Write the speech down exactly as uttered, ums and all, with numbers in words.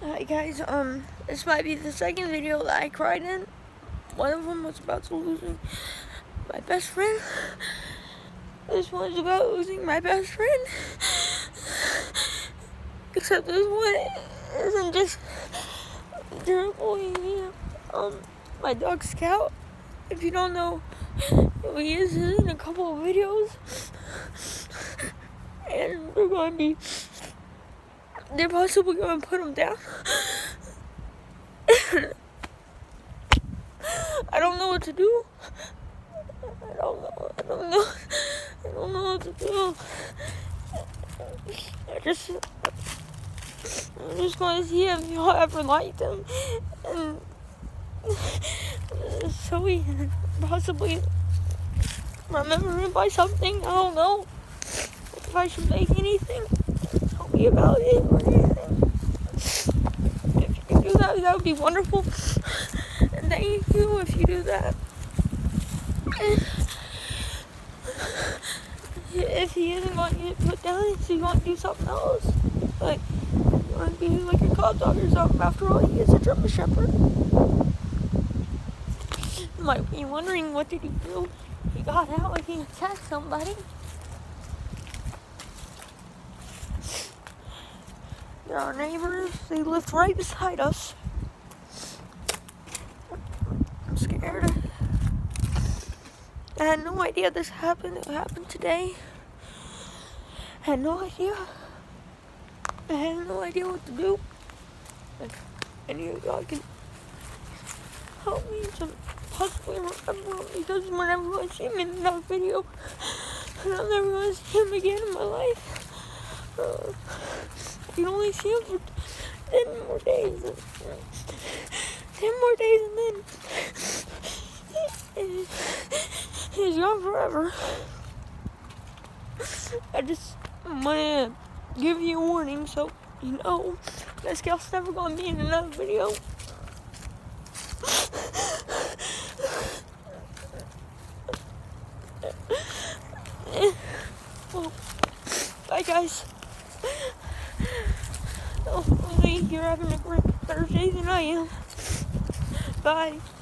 Hi guys, um, this might be the second video that I cried in. One of them was about to losing my best friend. This one's about losing my best friend. Except this one isn't just terrible. Um, my dog Scout, if you don't know who he is, he's in a couple of videos. And they're going to be, they're possibly going to put him down. I don't know what to do. I don't know. I don't know. I don't know what to do. I just, I'm just going to see if y'all ever liked him, and so we can possibly remember him by something. I don't know if I should make anything. Tell me about it or anything. If you can do that, that would be wonderful. And thank you if you do that. If he isn't going to get put down, is he going to do something else? Like, going to be like a cop dog or something. After all, he is a German Shepherd. You might be wondering, what did he do? He got out and he attacked somebody. They're our neighbors. They lived right beside us. I'm scared. I had no idea this happened. It happened today. I had no idea. I had no idea what to do. If any of y'all can help me to possibly remember him, because whenever I see him in another video, I'm never going to see him again in my life. Uh, I can only see him for ten more days. ten more days and then he's gone forever. I just want to give you a warning so you know this gal's never going to be in another video. Well, bye guys. Hopefully you're having a great Thursday than I am. Bye.